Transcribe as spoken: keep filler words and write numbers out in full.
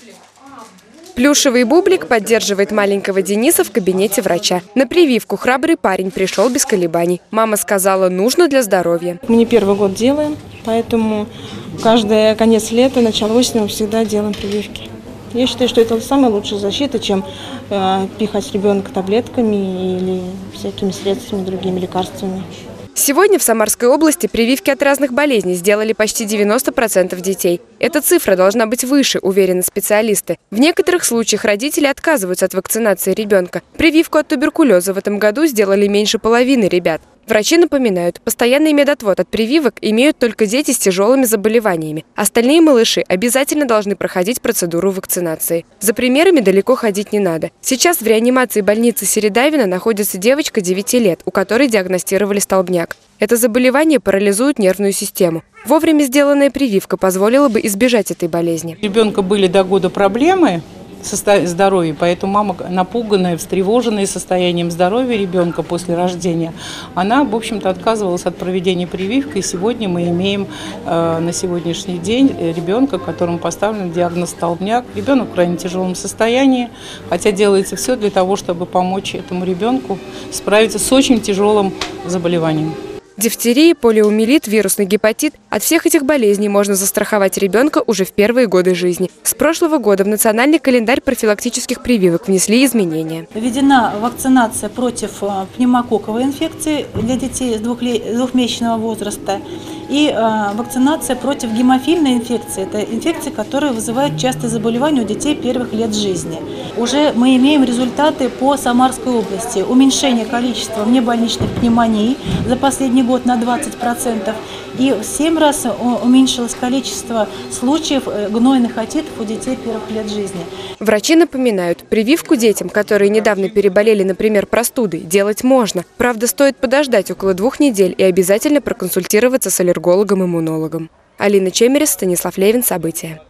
Плюшевый бублик поддерживает маленького Дениса в кабинете врача. На прививку храбрый парень пришел без колебаний. Мама сказала, нужно для здоровья. Мы не первый год делаем, поэтому каждый конец лета, начало осени мы всегда делаем прививки. Я считаю, что это самая лучшая защита, чем э, пихать ребенка таблетками или всякими средствами, другими лекарствами. Сегодня в Самарской области прививки от разных болезней сделали почти девяносто процентов детей. Эта цифра должна быть выше, уверены специалисты. В некоторых случаях родители отказываются от вакцинации ребенка. Прививку от туберкулеза в этом году сделали меньше половины ребят. Врачи напоминают, постоянный медотвод от прививок имеют только дети с тяжелыми заболеваниями. Остальные малыши обязательно должны проходить процедуру вакцинации. За примерами далеко ходить не надо. Сейчас в реанимации больницы Середавина находится девочка девяти лет, у которой диагностировали столбняк. Это заболевание парализует нервную систему. Вовремя сделанная прививка позволила бы избежать этой болезни. У ребенка были до года проблемы со здоровьем, поэтому мама, напуганная, встревоженная состоянием здоровья ребенка после рождения, она, в общем-то, отказывалась от проведения прививки. И сегодня мы имеем э, на сегодняшний день ребенка, которому поставлен диагноз столбняк. Ребенок в крайне тяжелом состоянии, хотя делается все для того, чтобы помочь этому ребенку справиться с очень тяжелым заболеванием. Дифтерия, полиомиелит, вирусный гепатит – от всех этих болезней можно застраховать ребенка уже в первые годы жизни. С прошлого года в национальный календарь профилактических прививок внесли изменения. Введена вакцинация против пневмококковой инфекции для детей с двухмесячного возраста и вакцинация против гемофильной инфекции. Это инфекция, которая вызывает частые заболевания у детей первых лет жизни. Уже мы имеем результаты по Самарской области. Уменьшение количества внебольничных пневмоний за последний год на двадцать процентов. И в семь раз уменьшилось количество случаев гнойных отитов у детей первых лет жизни. Врачи напоминают, прививку детям, которые недавно переболели, например, простудой, делать можно. Правда, стоит подождать около двух недель и обязательно проконсультироваться с аллергологом-иммунологом. Алина Чемерис, Станислав Левин. События.